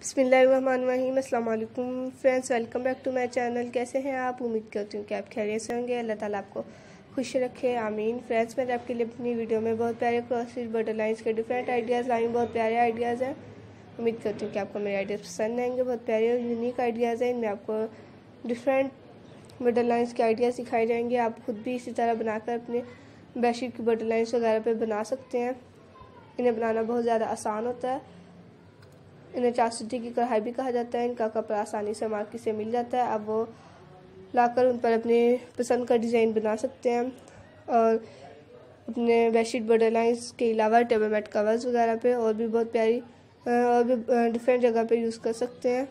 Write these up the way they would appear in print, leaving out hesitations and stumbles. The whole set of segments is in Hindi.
बिस्मिल्लाहिर्रहमानिर्रहीम। अस्सलाम वालेकुम friends, welcome back to my channel. कैसे हैं आप? उम्मीद करती हूँ कि आप खैरियत से होंगे। अल्लाह ताला आपको खुश रखे, आमीन। फ्रेंड्स, मैंने आपके लिए अपनी वीडियो में बहुत प्यारे क्रॉस बॉर्डर लाइंस के डिफरेंट आइडियाज़ लाई हूँ। बहुत प्यारे आइडियाज़ हैं। उम्मीद करती हूँ कि आपको मेरे आइडियाज़ पसंद आएंगे। बहुत प्यारे और यूनिक आइडियाज़ हैं। इनमें आपको डिफरेंट बॉर्डर लाइंस के आइडियाज़ सिखाए जाएंगे। आप खुद भी इसी तरह बनाकर अपने बेडशीट की बॉर्डर लाइंस वगैरह पर बना सकते हैं। इन्हें बनाना बहुत ज़्यादा आसान होता है। इन्हें चासुटी की कढ़ाई भी कहा जाता है। इनका कपड़ा आसानी से मार्केट से मिल जाता है। अब वो लाकर उन पर अपने पसंद का डिज़ाइन बना सकते हैं और अपने बेडशीट बॉर्डर लाइंस के अलावा टेबल मैट कवर्स वगैरह पे और भी बहुत प्यारी और भी डिफरेंट जगह पे यूज़ कर सकते हैं।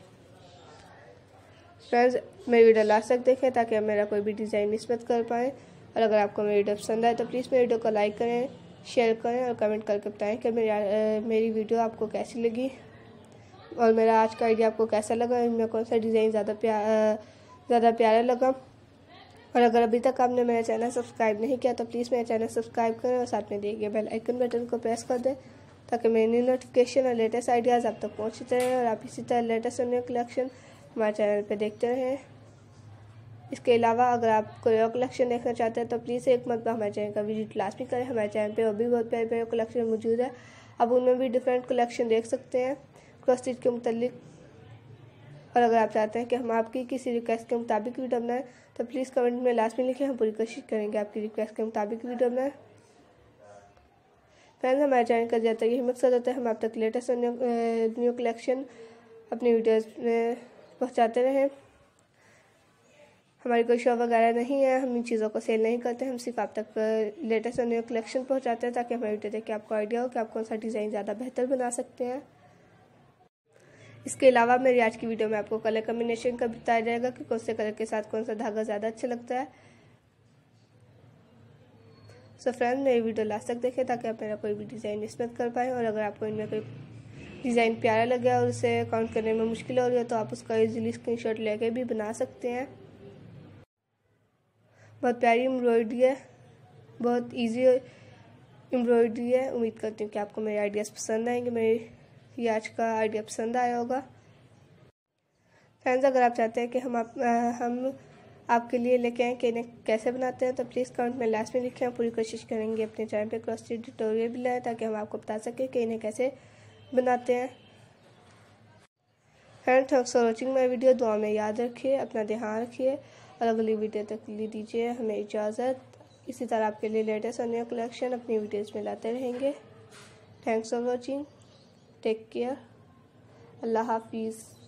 फ्रेंड्स, मेरी वीडियो लास्ट तक देखें ताकि आप मेरा कोई भी डिज़ाइन मिस मत कर पाएँ। और अगर आपको मेरी वीडियो पसंद आए तो प्लीज़ मेरी वीडियो को लाइक करें, शेयर करें और कमेंट करके बताएं कि मेरी वीडियो आपको कैसी लगी और मेरा आज का आइडिया आपको कैसा लगा। इनमें कौन सा डिज़ाइन ज़्यादा प्यारा लगा। और अगर अभी तक आपने मेरा चैनल सब्सक्राइब नहीं किया तो प्लीज़ मेरा चैनल सब्सक्राइब करें और साथ में दिए बेल आइकन बटन को प्रेस कर दें ताकि मेरी न्यू नोटिफिकेशन और लेटेस्ट आइडियाज़ आप तक पहुँचते रहें और आप इसी तरह लेटेस्ट और न्यू कलेक्शन हमारे चैनल पर देखते रहें। इसके अलावा अगर आप कोई और कलेक्शन देखना चाहते हैं तो प्लीज़ एक मरतबा हमारे चैनल का विजिट लाजमी करें। हमारे चैनल पे और भी बहुत प्यारे प्यारे कलेक्शन मौजूद है। आप उनमें भी डिफरेंट कलेक्शन देख सकते हैं क्रॉस स्टिच के मुतालिक। और अगर आप चाहते हैं कि हम आपकी किसी रिक्वेस्ट के मुताबिक वीडियो बनाएं तो प्लीज़ कमेंट में लास्ट में लिखें। हम पूरी कोशिश करेंगे आपकी रिक्वेस्ट के मुताबिक वीडियो बनाएं। फ्रेंड्स, हमारे चैनल का ज़्यादातर यही मकसद होता है हम आप तक लेटेस्ट और न्यू कलेक्शन अपनी वीडियोज़ में पहुँचाते रहें। हमारी कोई शॉप वगैरह नहीं है, हम इन चीज़ों को सेल नहीं करते। हम सिर्फ आप तक लेटेस्ट और न्यू कलेक्शन पहुँचाते हैं ताकि हमारी वीडियो देख के आपको आइडिया हो कि आप कौन सा डिज़ाइन ज़्यादा बेहतर बना सकते हैं। इसके अलावा मेरी आज की वीडियो में आपको कलर कम्बिनेशन का बताया जाएगा कि कौन से कलर के साथ कौन सा धागा ज़्यादा अच्छा लगता है। सो फ्रेंड्स, मेरी वीडियो लास्ट तक देखें ताकि आप मेरा कोई भी डिज़ाइन मिस मत कर पाएँ। और अगर आपको इनमें कोई डिज़ाइन प्यारा लगे और उसे काउंट करने में मुश्किल हो रही है तो आप उसका ईजीली स्क्रीनशॉट लेके भी बना सकते हैं। बहुत प्यारी एम्ब्रॉयडरी है, बहुत इजी एम्ब्रॉयडरी है। उम्मीद करती हूँ कि आपको मेरे आइडियाज़ पसंद आएंगे। मेरे ये आज का आइडिया पसंद आया होगा। फ्रेंड्स, अगर आप चाहते हैं कि हम आपके लिए लेके आएँ कि इन्हें कैसे बनाते हैं तो प्लीज़ कमेंट में लास्ट में लिखें। हम पूरी कोशिश करेंगे अपने चैनल पे क्रॉस स्टिच ट्यूटोरियल भी लाएँ ताकि हम आपको बता सकें कि इन्हें कैसे बनाते हैं। Friends, thanks for watching my video. दुआ में याद रखिए, अपना ध्यान रखिए और अगली वीडियो तक ले दीजिए हमें इजाज़त। इसी तरह आपके लिए लेटेस्ट और न्यू कलेक्शन अपनी वीडियोज़ में लाते रहेंगे। Thanks for watching, take care, अल्लाह हाफिज़।